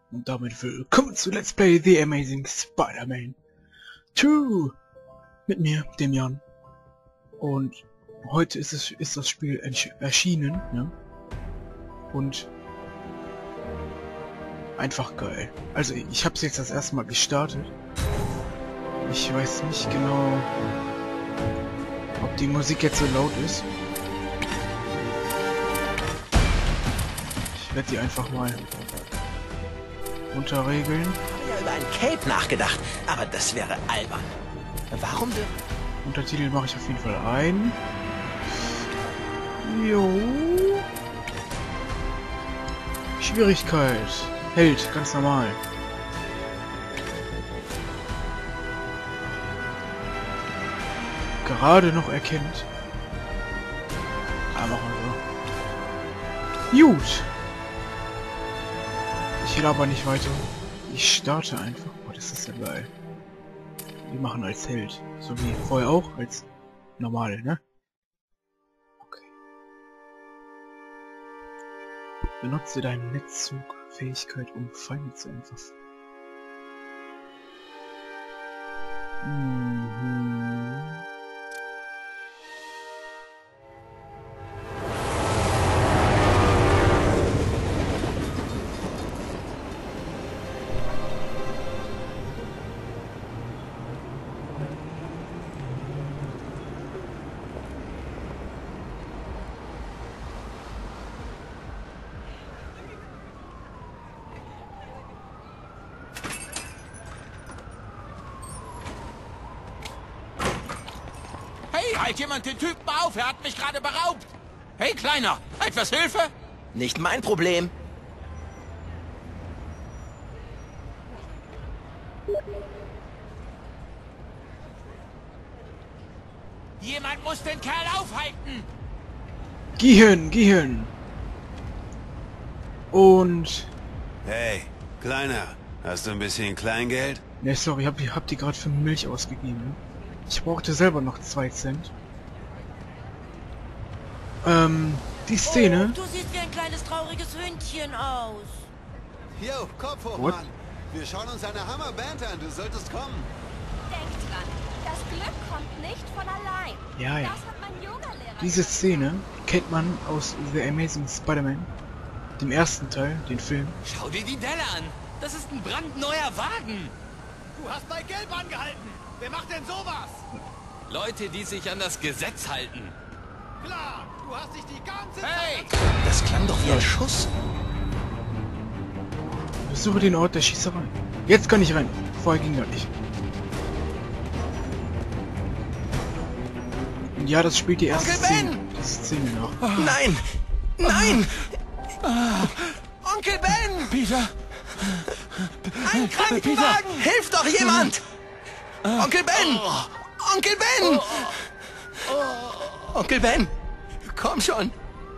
Und damit willkommen zu Let's Play The Amazing Spider-Man 2 mit mir, dem Jan. Und heute ist das Spiel erschienen, ja. Und einfach geil. Also ich habe es jetzt das erste Mal gestartet. Ich weiß nicht genau, ob die Musik jetzt so laut ist. Ich werde die einfach mal runterregeln. Ich habe ja über ein Cape nachgedacht, aber das wäre albern. Warum denn? Untertitel mache ich auf jeden Fall ein. Jo. Schwierigkeit. Held, ganz normal. Gerade noch erkennt. Aber machen wir so. Gut. Ich laber nicht weiter. Ich starte einfach. Oh, das ist ja geil. Wir machen als Held. So wie vorher auch, als normal, ne? Okay. Benutze deine Netzzugfähigkeit, um Feinde zu entwaffnen. Hey, halt jemand den Typen auf! Er hat mich gerade beraubt! Hey, Kleiner! Etwas Hilfe? Nicht mein Problem. Jemand muss den Kerl aufhalten! Gehen! Und... Hey, Kleiner, hast du ein bisschen Kleingeld? Ne, sorry, hab die gerade für Milch ausgegeben. Ich brauchte selber noch 2 Cent. Die Szene... Oh, du siehst wie ein kleines trauriges Hündchen aus. Jo, Kopf hoch, What? Mann. Wir schauen uns eine Hammerband an. Du solltest kommen. Denkt dran, das Glück kommt nicht von allein. Ja. Das hat mein Yoga-Lehrer Diese gesagt. Szene kennt man aus The Amazing Spider-Man, dem ersten Teil, den Film. Schau dir die Delle an! Das ist ein brandneuer Wagen! Du hast bei Gelb angehalten. Wer macht denn sowas? Leute, die sich an das Gesetz halten. Klar, du hast dich die ganze Hey! Das klang doch wie ein Schuss. Besuche den Ort der Schießerei. Jetzt kann ich rein. Vorher ging das nicht. Und ja, das spielt die erste Onkel Szene, Ben! die Szene nach. Nein! Nein! Onkel Ben! Peter! Ein Krankenwagen! Hilf doch jemand! Onkel Ben! Onkel Ben! Onkel Ben! Komm schon!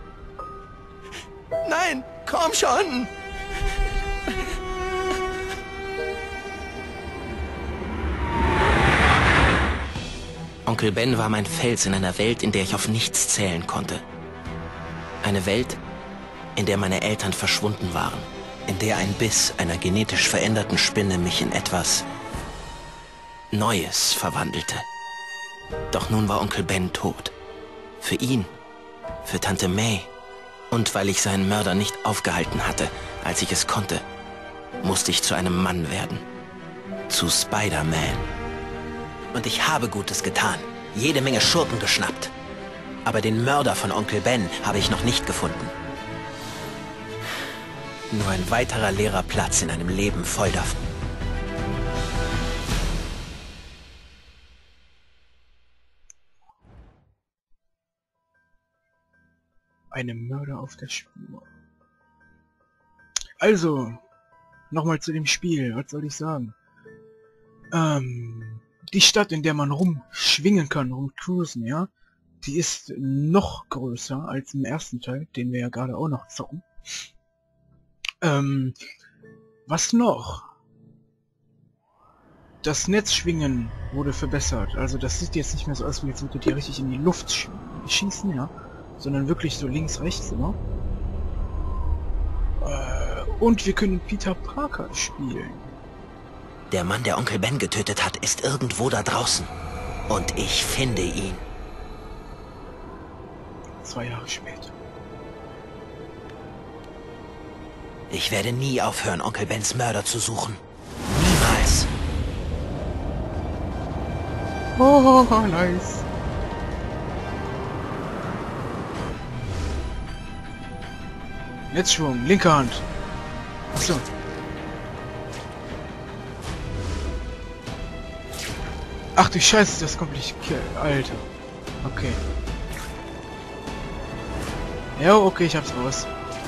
Nein! Komm schon! Onkel Ben war mein Fels in einer Welt, in der ich auf nichts zählen konnte. Eine Welt, in der meine Eltern verschwunden waren. In der ein Biss einer genetisch veränderten Spinne mich in etwas Neues verwandelte. Doch nun war Onkel Ben tot. Für ihn, für Tante May und weil ich seinen Mörder nicht aufgehalten hatte, als ich es konnte, musste ich zu einem Mann werden. Zu Spider-Man. Und ich habe Gutes getan, jede Menge Schurken geschnappt. Aber den Mörder von Onkel Ben habe ich noch nicht gefunden. Nur ein weiterer leerer Platz in einem Leben voll davon. Einem Mörder auf der Spur. Also, nochmal zu dem Spiel. Was soll ich sagen? Die Stadt, in der man rumschwingen kann, rumcruisen, ja, die ist noch größer als im ersten Teil, den wir ja gerade auch noch zocken. Was noch? Das Netzschwingen wurde verbessert. Also das sieht jetzt nicht mehr so aus, wie als würdet ihr richtig in die Luft schießen, ja, sondern wirklich so links, rechts immer. Und wir können Peter Parker spielen. Der Mann, der Onkel Ben getötet hat, ist irgendwo da draußen. Und ich finde ihn. 2 Jahre später. Ich werde nie aufhören, Onkel Bens Mörder zu suchen. Niemals. Oh, nice. Netzschwung, linke Hand. Achso. Ach du Scheiße, das kommt nicht. Alter. Okay. Ja, okay, ich hab's raus.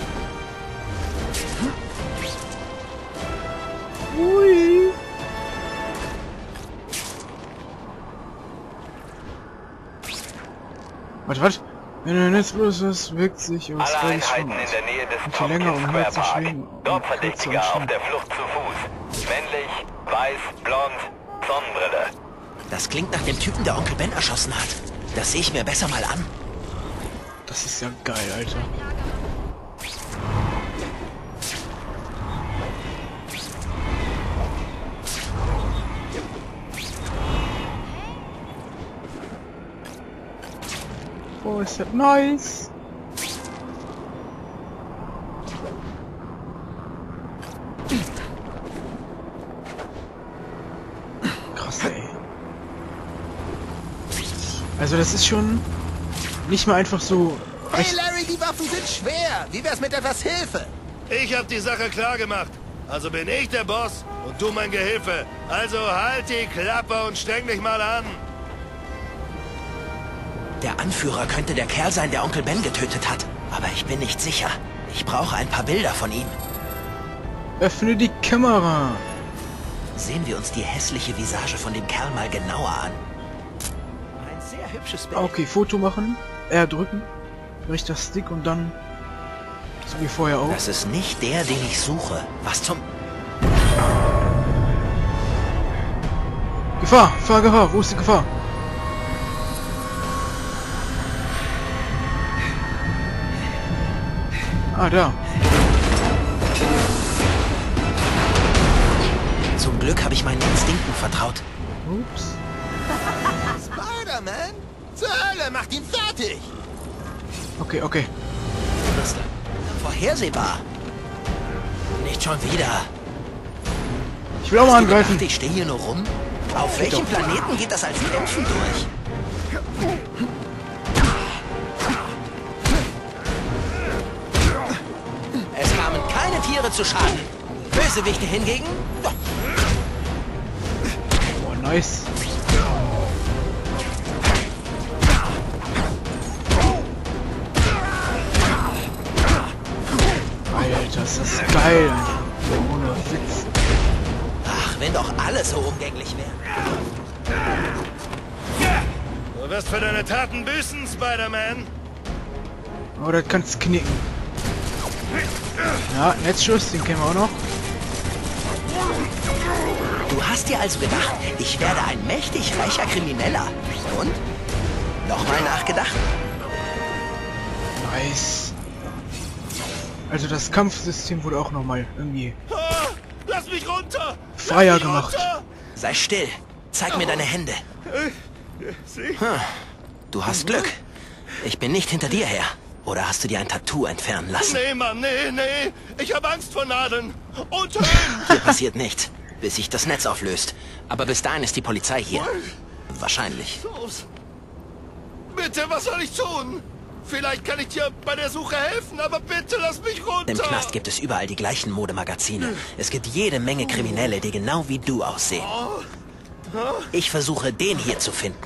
Ui. Was? Wenn du nicht bloß was wirkt sich aus Alle Einheiten in der Nähe des länger Pumpkin umher Square zu Park. schwingen. Dort Verdächtiger auf der Flucht zu Fuß. Männlich, weiß, blond, Sonnenbrille. Das klingt nach dem Typen, der Onkel Ben erschossen hat. Das sehe ich mir besser mal an. Das ist ja geil, Alter. Oh, ist das nice. Krass, ey. Also das ist schon nicht mal einfach so... Hey Larry, die Waffen sind schwer. Wie wär's mit etwas Hilfe? Ich hab die Sache klar gemacht. Also bin ich der Boss und du mein Gehilfe. Also halt die Klappe und streng dich mal an. Der Anführer könnte der Kerl sein, der Onkel Ben getötet hat. Aber ich bin nicht sicher. Ich brauche ein paar Bilder von ihm. Öffne die Kamera. Sehen wir uns die hässliche Visage von dem Kerl mal genauer an. Ein sehr hübsches Bild. Okay, Foto machen. R drücken. Rechter Stick und dann... So wie vorher auch. Das ist nicht der, den ich suche. Was zum... Gefahr! Gefahr! Wo ist die Gefahr? Ah, da. Zum Glück habe ich meinen Instinkten vertraut. Ups. Spider-Man? Zur Hölle, macht ihn fertig! Okay, okay. Das ist vorhersehbar. Nicht schon wieder. Ich will auch mal Hast du angreifen. gedacht, ich stehe hier nur rum? Auf welchem Planeten geht das als Dämpfen durch? Es kamen keine Tiere zu Schaden. Bösewichte hingegen? Doch. Oh, nice. Alter, ist das geil. Ohne Witz. Ach, wenn doch alle so umgänglich wären. Du wirst für deine Taten büßen, Spider-Man. Oh, das kannst knicken. Ja, Netzschuss, den kennen wir auch noch. Du hast dir also gedacht, ich werde ein mächtig reicher Krimineller. Und? Nochmal nachgedacht? Nice. Also das Kampfsystem wurde auch nochmal irgendwie Ah, lass mich runter! freier Lass mich gemacht. runter! Sei still. Zeig mir deine Hände. Sie? Du hast Glück. Ich bin nicht hinter dir her. Oder hast du dir ein Tattoo entfernen lassen? Nee, Mann, nee. Ich hab Angst vor Nadeln. Und Höhen. Hier passiert nichts, bis sich das Netz auflöst. Aber bis dahin ist die Polizei hier. Wahrscheinlich. Los. Bitte, was soll ich tun? Vielleicht kann ich dir bei der Suche helfen, aber bitte lass mich runter. Im Knast gibt es überall die gleichen Modemagazine. Es gibt jede Menge Kriminelle, die genau wie du aussehen. Ich versuche, den hier zu finden.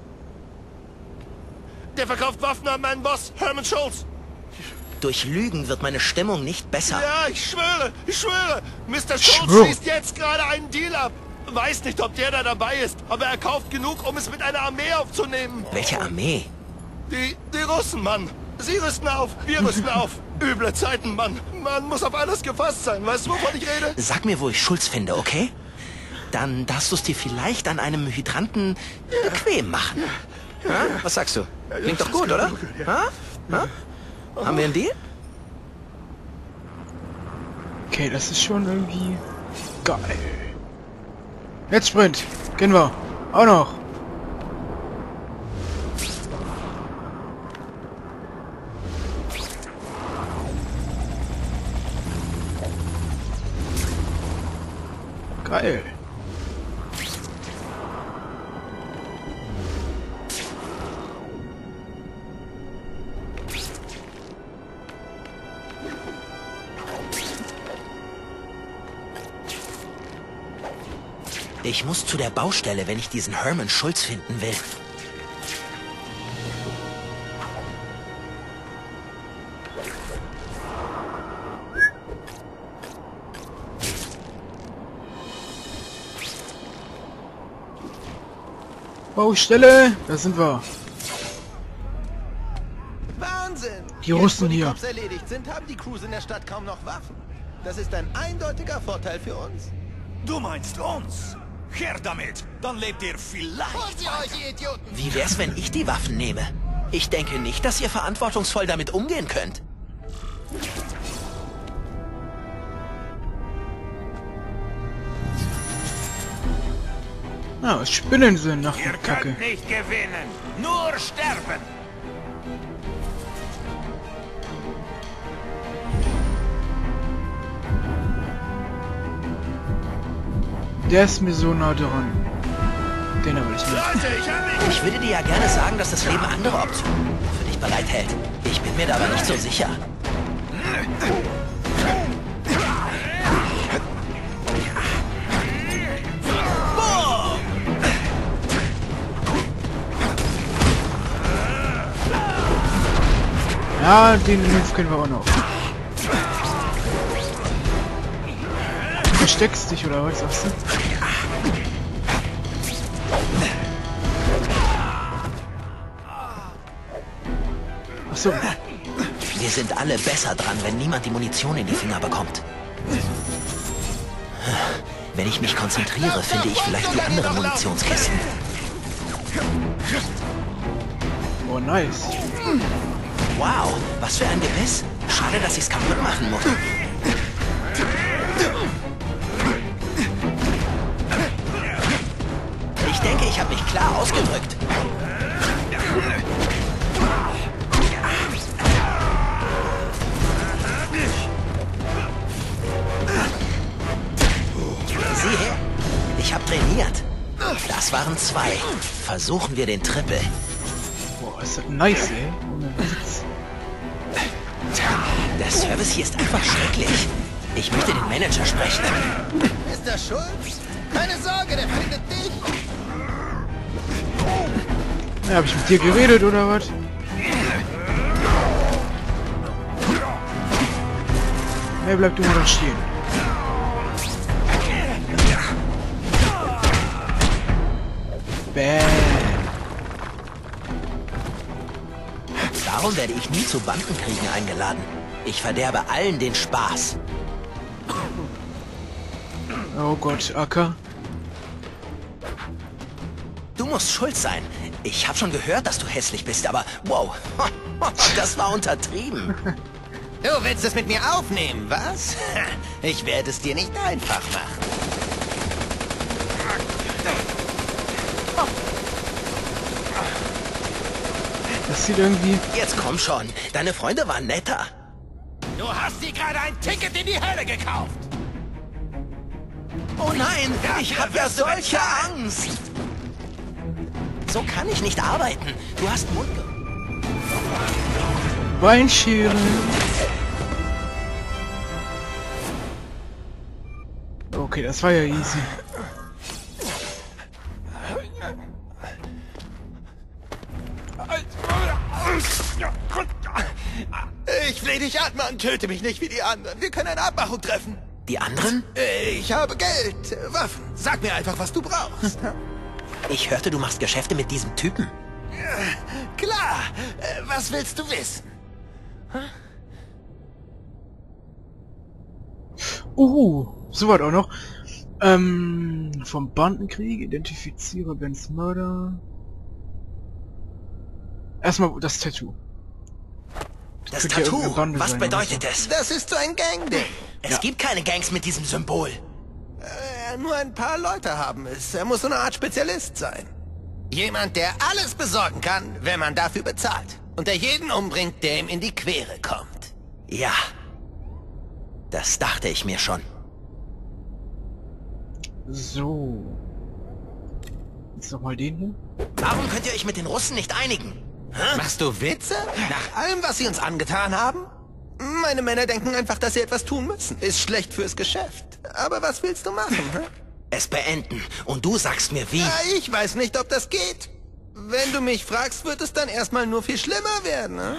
Der verkauft Waffen an meinen Boss, Herman Schultz. Durch Lügen wird meine Stimmung nicht besser. Ja, ich schwöre. Mr. Schultz Schwör. schließt jetzt gerade einen Deal ab. Weiß nicht, ob der da dabei ist, aber er kauft genug, um es mit einer Armee aufzunehmen. Welche Armee? Die Russen, Mann. Sie rüsten auf, wir rüsten auf. Üble Zeiten, Mann. Man muss auf alles gefasst sein. Weißt du, wovon ich rede? Sag mir, wo ich Schulz finde, okay? Dann darfst du es dir vielleicht an einem Hydranten bequem machen. Ha? Was sagst du? Klingt doch gut, oder? Ha? Ha? Haben wir einen Deal? Okay, das ist schon irgendwie geil. Jetzt Sprint. Gehen wir. Auch noch. Geil. Ich muss zu der Baustelle, wenn ich diesen Herman Schulz finden will. Baustelle, da sind wir. Wahnsinn! Die Russen hier. Jetzt, wo die Cops erledigt sind, haben die Crews in der Stadt kaum noch Waffen. Das ist ein eindeutiger Vorteil für uns. Du meinst uns? Her damit, dann lebt ihr vielleicht. ihr Idioten! Wie wär's, wenn ich die Waffen nehme? Ich denke nicht, dass ihr verantwortungsvoll damit umgehen könnt. Ah, was Spinnen sind nach Ihr der Kacke. könnt nicht gewinnen, nur sterben. Der ist mir so nah dran. Den habe ich nicht. Leute, ich hab mich... Ich würde dir ja gerne sagen, dass das Leben andere Optionen für dich bereithält. Ich bin mir da aber nicht so sicher. Ja, den Move können wir auch noch. Du versteckst dich, oder was sagst du? Achso. Wir sind alle besser dran, wenn niemand die Munition in die Finger bekommt. Wenn ich mich konzentriere, finde ich vielleicht die anderen Munitionskisten. Oh, nice. Wow, was für ein Gebiss. Schade, dass ich's kaputt machen muss. Ich denke, ich habe mich klar ausgedrückt. Sieh her, ich habe trainiert. Das waren 2. Versuchen wir den Triple. Boah, ist das nice, ey. Ohne Witz. Der Service hier ist einfach schrecklich. Ich möchte den Manager sprechen. Ist der Schulz? Keine Sorge, der findet dich. Ja, hab ich mit dir geredet, oder was? Hey, bleib du mal da stehen. Bäh. Darum werde ich nie zu Bandenkriegen eingeladen. Ich verderbe allen den Spaß. Oh Gott, Acker. Du musst schuld sein. Ich habe schon gehört, dass du hässlich bist, aber wow, das war untertrieben. Du willst es mit mir aufnehmen, was? Ich werde es dir nicht einfach machen. Das sieht irgendwie... Jetzt komm schon, deine Freunde waren netter. Du hast dir gerade ein Ticket in die Hölle gekauft. Oh nein, ich habe ja solche Angst. So kann ich nicht arbeiten. Du hast Mund... Beinschere. Okay, das war ja easy. Ich flehe dich an, Mann. Töte mich nicht wie die anderen. Wir können eine Abmachung treffen. Die anderen? Ich habe Geld, Waffen. Sag mir einfach, was du brauchst. Ich hörte, du machst Geschäfte mit diesem Typen. Klar. Was willst du wissen? So was auch noch. Vom Bandenkrieg, identifiziere Bens Mörder. Erstmal das Tattoo. Das Könnte ja Tattoo, irgendeine Bande was sein oder bedeutet so. es? Das ist so ein Gangding. Es gibt keine Gangs mit diesem Symbol. Nur ein paar Leute haben es. Er muss so eine Art Spezialist sein. Jemand, der alles besorgen kann, wenn man dafür bezahlt. Und der jeden umbringt, der ihm in die Quere kommt. Ja. Das dachte ich mir schon. So. Jetzt noch mal den hier. Warum könnt ihr euch mit den Russen nicht einigen? Hä? Machst du Witze? Nach allem, was sie uns angetan haben? Meine Männer denken einfach, dass sie etwas tun müssen. Ist schlecht fürs Geschäft. Aber was willst du machen, hä? Es beenden. Und du sagst mir wie. Ja, ich weiß nicht, ob das geht. Wenn du mich fragst, wird es dann erstmal nur viel schlimmer werden, ne?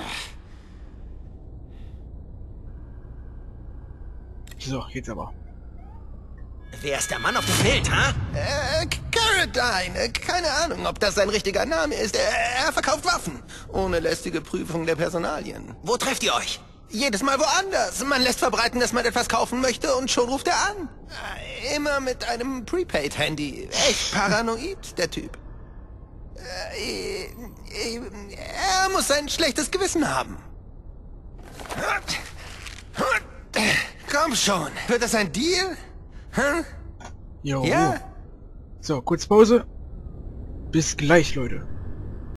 So, jetzt aber. Wer ist der Mann auf dem Bild, ha? Caradine. Keine Ahnung, ob das sein richtiger Name ist. Er verkauft Waffen. Ohne lästige Prüfung der Personalien. Wo trefft ihr euch? Jedes Mal woanders. Man lässt verbreiten, dass man etwas kaufen möchte und schon ruft er an. Immer mit einem Prepaid-Handy. Echt paranoid, der Typ. Er muss ein schlechtes Gewissen haben. Komm schon. Wird das ein Deal? Jo. Ja? So, kurz Pause. Bis gleich, Leute.